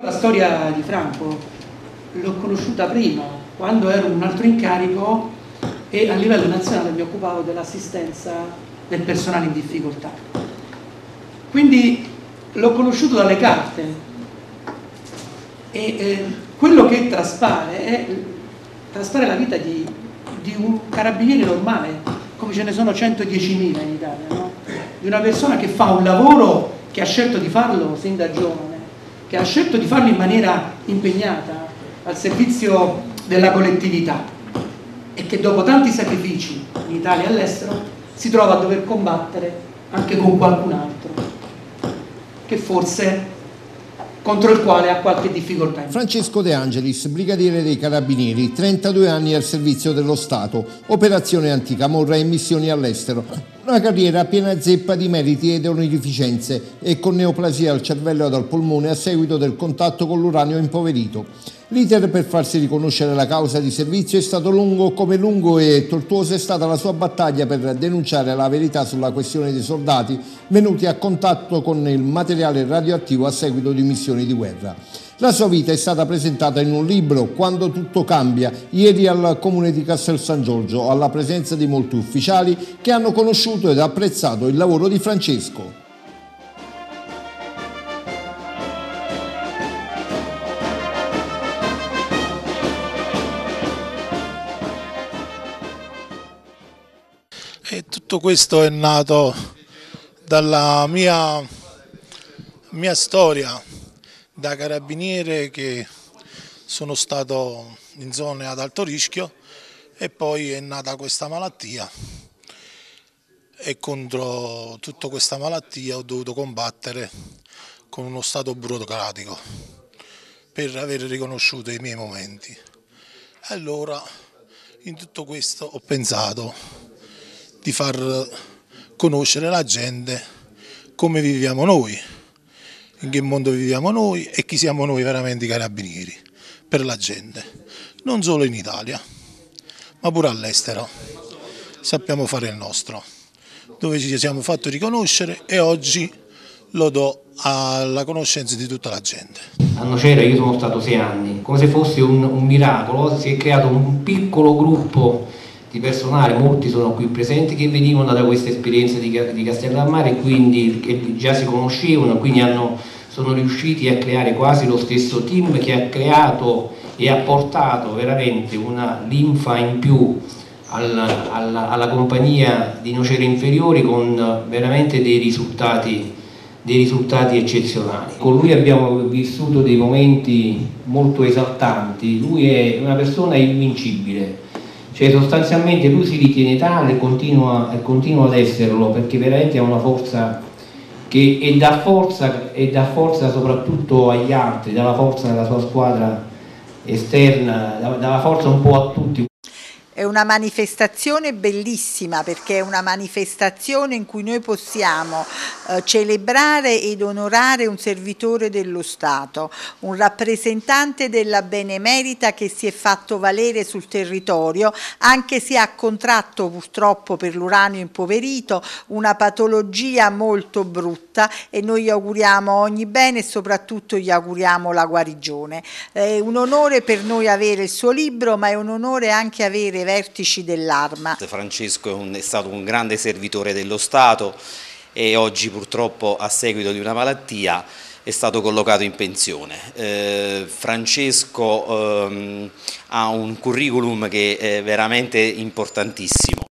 La storia di Franco l'ho conosciuta prima, quando ero in un altro incarico e a livello nazionale mi occupavo dell'assistenza del personale in difficoltà. Quindi l'ho conosciuto dalle carte e quello che traspare la vita di un carabiniere normale, come ce ne sono 110.000 in Italia, no? Di una persona che fa un lavoro che ha scelto di farlo sin da giovane, che ha scelto di farlo in maniera impegnata al servizio della collettività e che dopo tanti sacrifici in Italia e all'estero si trova a dover combattere anche con qualcun altro che forse contro il quale ha qualche difficoltà. Francesco De Angelis, brigadiere dei Carabinieri, 32 anni al servizio dello Stato, operazione anticamorra e missioni all'estero. Una carriera piena zeppa di meriti ed onorificenze e con neoplasia al cervello ed al polmone a seguito del contatto con l'uranio impoverito. L'iter per farsi riconoscere la causa di servizio è stato lungo, come lungo e tortuosa è stata la sua battaglia per denunciare la verità sulla questione dei soldati venuti a contatto con il materiale radioattivo a seguito di missioni di guerra. La sua vita è stata presentata in un libro, Quando tutto cambia, ieri al comune di Castel San Giorgio, alla presenza di molti ufficiali che hanno conosciuto ed apprezzato il lavoro di Francesco. E tutto questo è nato dalla mia storia da carabiniere, che sono stato in zone ad alto rischio, e poi è nata questa malattia e contro tutta questa malattia ho dovuto combattere con uno stato burocratico per aver riconosciuto i miei momenti. Allora in tutto questo ho pensato di far conoscere la gente come viviamo noi, in che mondo viviamo noi e chi siamo noi veramente i carabinieri per la gente, non solo in Italia ma pure all'estero. Sappiamo fare il nostro, dove ci siamo fatti riconoscere, e oggi lo do alla conoscenza di tutta la gente. A Nocera io sono stato 6 anni, come se fosse un miracolo, si è creato un piccolo gruppo di personale, molti sono qui presenti, che venivano da queste esperienze di Castellammare e quindi che già si conoscevano, quindi sono riusciti a creare quasi lo stesso team che ha creato e ha portato veramente una linfa in più alla compagnia di Nocera Inferiori, con veramente dei risultati eccezionali. Con lui abbiamo vissuto dei momenti molto esaltanti. Lui è una persona invincibile, cioè sostanzialmente lui si ritiene tale e continua ad esserlo, perché veramente ha una forza e dà forza soprattutto agli altri, dà la forza nella sua squadra esterna, dà la forza un po' a tutti. È una manifestazione bellissima, perché è una manifestazione in cui noi possiamo celebrare ed onorare un servitore dello Stato, un rappresentante della Benemerita che si è fatto valere sul territorio, anche se ha contratto purtroppo per l'uranio impoverito una patologia molto brutta, e noi gli auguriamo ogni bene e soprattutto gli auguriamo la guarigione. È un onore per noi avere il suo libro, ma è un onore anche avere vertici dell'Arma. Francesco è stato un grande servitore dello Stato e oggi purtroppo, a seguito di una malattia, è stato collocato in pensione. Francesco ha un curriculum che è veramente importantissimo.